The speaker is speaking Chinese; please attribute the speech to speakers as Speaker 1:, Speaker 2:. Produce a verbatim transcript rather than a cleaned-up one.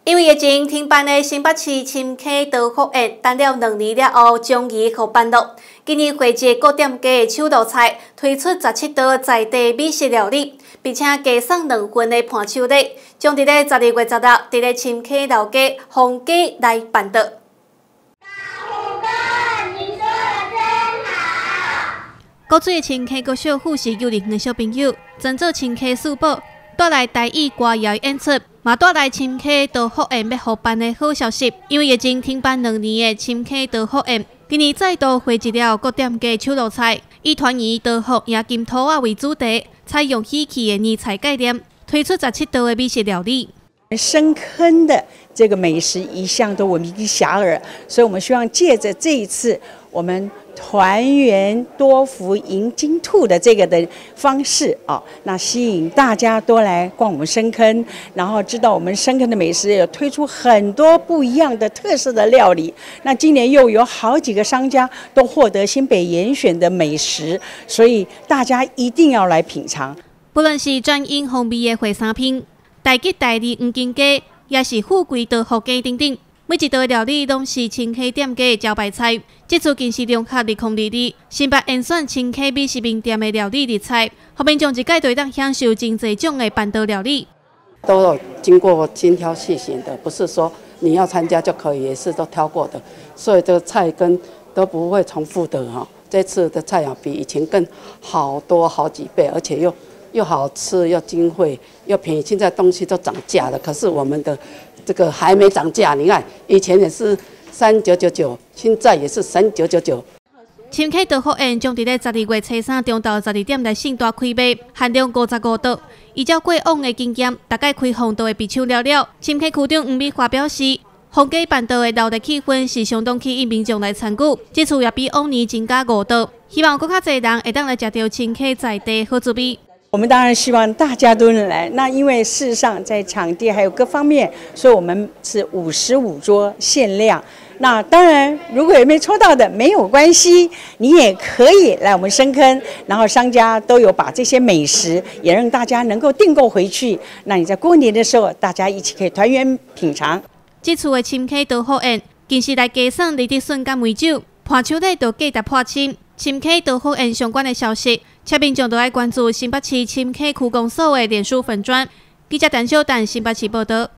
Speaker 1: 因为疫情停办的新北市深溪桃福宴，等了两年了后，终于复办了。今年会节各店家的手道菜推出十七道在地美食料理，并且加送两份的伴手礼，将伫咧十二月十日伫咧深溪老街红街来办到。古水的深溪国小附是幼儿园的小朋友，争做深溪四宝，带来台语歌谣演出。 嘛带来深溪桃福宴要复办的好消息，因为疫情停办两年的深溪桃福宴，今年再度汇集了各店家手路菜，以团圆桃福也金土啊为主题，采用喜气的年菜概念，推出十七道的美食料理。
Speaker 2: 深坑的这个美食一向都闻名遐迩，所以我们希望借着这一次我们团圆多福迎金兔的这个的方式啊，那吸引大家多来逛我们深坑，然后知道我们深坑的美食，有推出很多不一样的特色的料理。那今年又有好几个商家都获得新北严选的美食，所以大家一定要来品尝。
Speaker 1: 不论是专营风味的火山品。 台吉台里黄金鸡，也是富贵桃福鸡等等，每一道料理拢是深溪店家的招牌菜。这次更是融合二零二二新北严选深溪美食名店的料理日菜，后面将一届都当享受真侪种的板道料理。
Speaker 3: 都有经过精挑细选的，不是说你要参加就可以，也是都挑过的，所以这个菜跟都不会重复的哈。这次的菜啊，比以前更好多好几倍，而且又。 又好吃又精惠又便宜，现在东西都涨价了，可是我们的这个还没涨价。你看，以前也是三九九九，现在也是三九九九。
Speaker 1: 深溪桃福宴将伫咧十二月初三中昼十二点来盛大开卖，限量五十五道。依照过往的经验，大概开放都会被抢了了。深溪区长黄美华表示，红鸡办道的热闹气氛是相当吸引民众来参与，这次也比往年增加五道，希望更较侪人会当来食到深溪在地好滋味。
Speaker 2: 我们当然希望大家都能来。那因为事实上在场地还有各方面，所以我们是五十五桌限量。那当然，如果有没抽到的没有关系，你也可以来我们深坑。然后商家都有把这些美食也让大家能够订购回去。那你在过年的时候，大家一起可以团圆品尝。
Speaker 1: 这次的深溪桃福宴，更是来加送立体瞬间美酒，伴手礼就价值破千。深溪桃福宴相关的消息。 请民众都爱关注新北市深溪区公所的脸书粉专，记者陈小丹新北市报道。